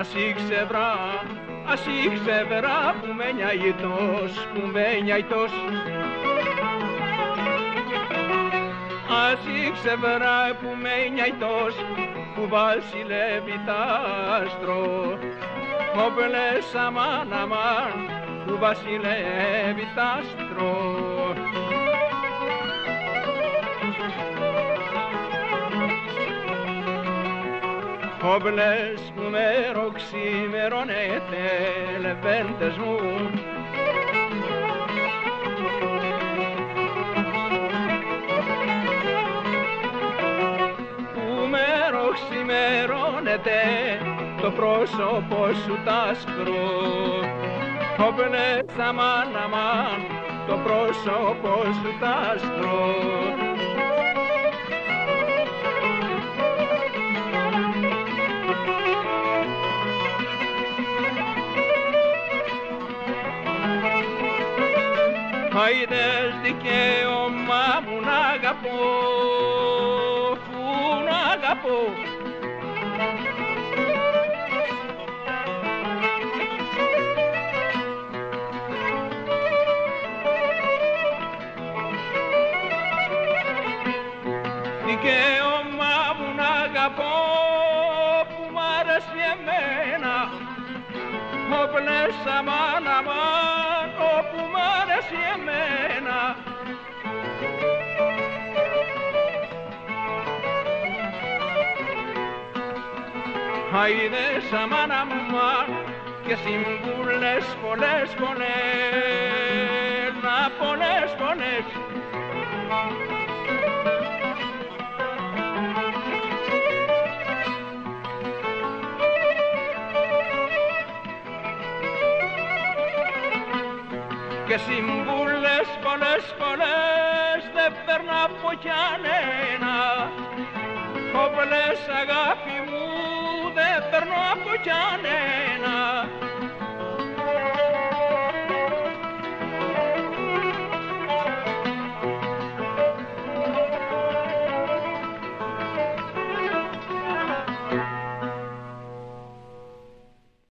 Así ξεβρά που με νιαητός, που με νιαητός. Así ξεβρά που με νιαητός, που βασιλεύει τ' άστρο. Όπλες αμάν αμάν, που βασιλεύει τ' άστρο. Όπλες που με ροξιμερώνετε, λεβέντες μου, που με ροξιμερώνετε το πρόσωπο σου τ' άσπρο. Όπλες αμάν αμάν, το πρόσωπο σου τ' άσπρο. Άιδες δικαίωμα μου να αγαπώ, που να αγαπώ. Δικαίωμα μου να αγαπώ, που μ' αρέσει εμένα. Όπλες αμάν αμάν, όπου μ' αρέσει εμένα. Άιδες αμάν αμάν και συμβούλες πολλές πολλές, να πολλές πολλές. Και συμβούλες πολλές πολλές δεν παίρνω από κανένα. Όπλες αγάπη μου δεν παίρνω από κανένα.